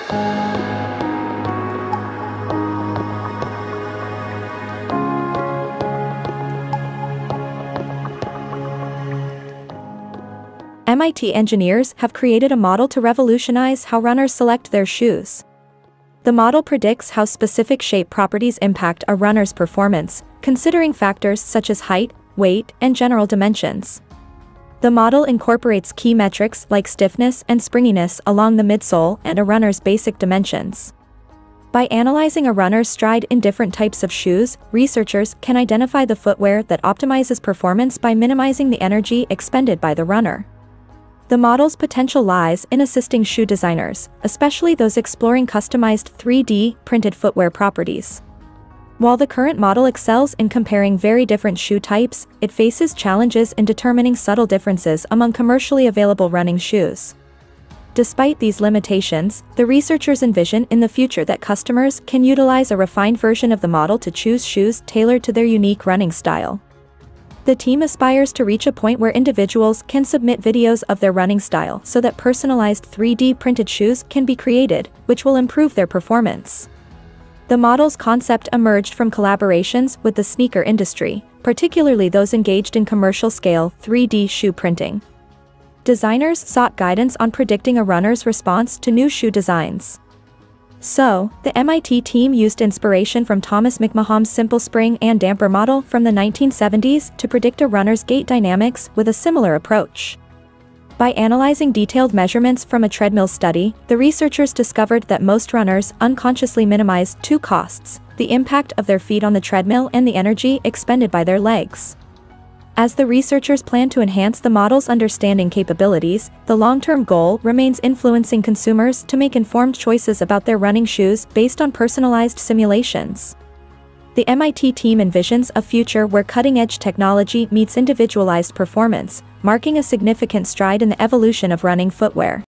MIT engineers have created a model to revolutionize how runners select their shoes. The model predicts how specific shape properties impact a runner's performance, considering factors such as height, weight, and general dimensions. The model incorporates key metrics like stiffness and springiness along the midsole and a runner's basic dimensions. By analyzing a runner's stride in different types of shoes, researchers can identify the footwear that optimizes performance by minimizing the energy expended by the runner. The model's potential lies in assisting shoe designers, especially those exploring customized 3D printed footwear properties. While the current model excels in comparing very different shoe types, it faces challenges in determining subtle differences among commercially available running shoes. Despite these limitations, the researchers envision in the future that customers can utilize a refined version of the model to choose shoes tailored to their unique running style. The team aspires to reach a point where individuals can submit videos of their running style so that personalized 3D printed shoes can be created, which will improve their performance. The model's concept emerged from collaborations with the sneaker industry, particularly those engaged in commercial-scale 3D shoe printing. Designers sought guidance on predicting a runner's response to new shoe designs. So, the MIT team used inspiration from Thomas McMahon's simple spring and damper model from the 1970s to predict a runner's gait dynamics with a similar approach. By analyzing detailed measurements from a treadmill study, the researchers discovered that most runners unconsciously minimize two costs: the impact of their feet on the treadmill and the energy expended by their legs. As the researchers plan to enhance the model's understanding capabilities, the long-term goal remains influencing consumers to make informed choices about their running shoes based on personalized simulations. The MIT team envisions a future where cutting-edge technology meets individualized performance, marking a significant stride in the evolution of running footwear.